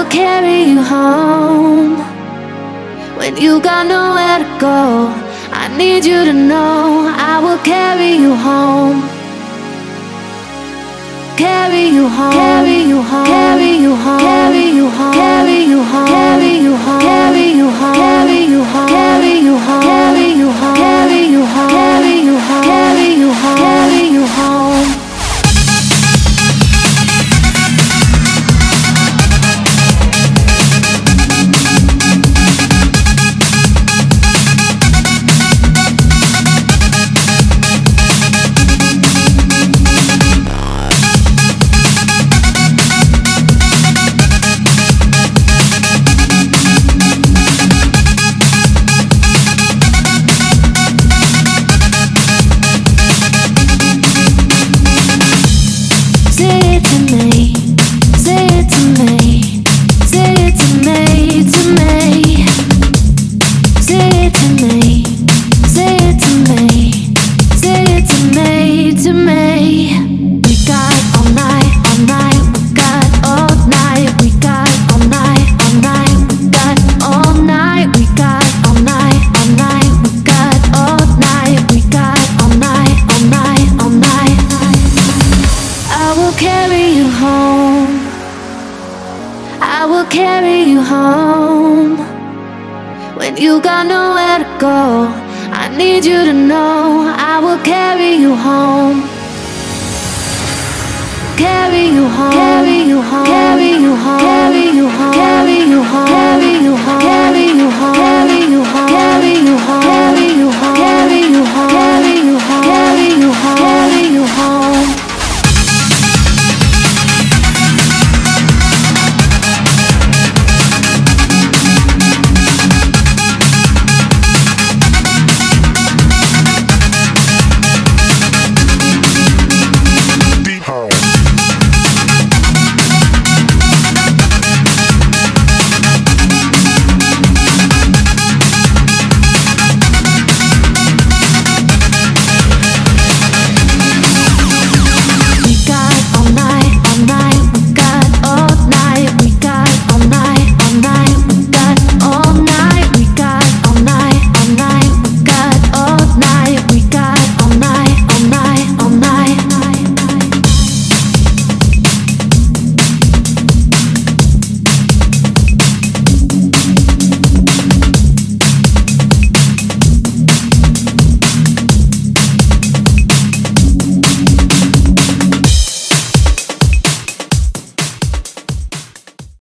carry you home. When you got nowhere to go, I need you to know I will carry you home. Carry you home, carry you home, carry you home, carry you home, carry you home, carry you home, carry you home, carry you home, carry you home, carry you home, carry you home, carry you home, carry you home, carry you home. I will carry you home. When you got nowhere to go, I need you to know I will carry you home. Carry you home, carry you home, carry you home, carry you home, carry you home, carry you home.